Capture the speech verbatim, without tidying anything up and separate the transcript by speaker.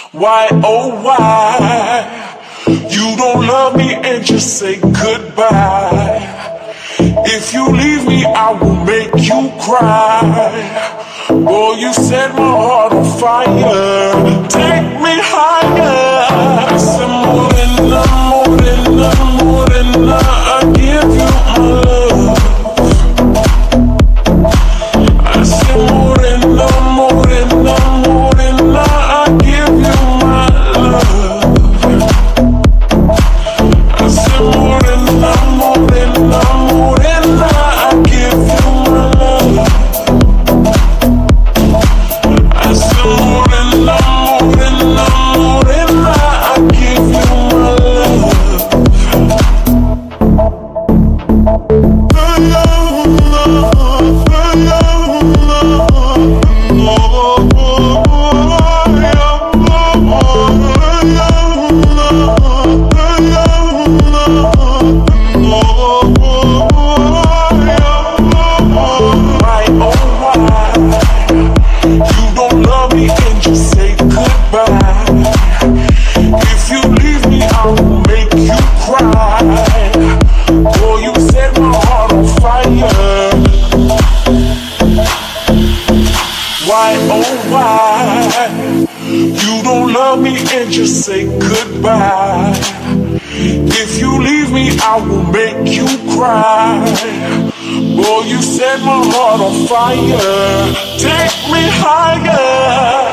Speaker 1: Why, oh why, you don't love me and just say goodbye. If you leave me, I will make you cry. Boy, you set my heart on fire. Take me higher. I said more than enough, more than enough, more than enough. I give you my love. I said more than enough, more than enough, more than enough. I give you my love. I said more than enough, more than enough, more than enough. I give you my love. I said more than enough, more than enough, more than enough. I give you my love. Why, oh why, you don't love me and just say goodbye. If you leave me, I will make you cry. Boy, you set my heart on fire. Take me higher.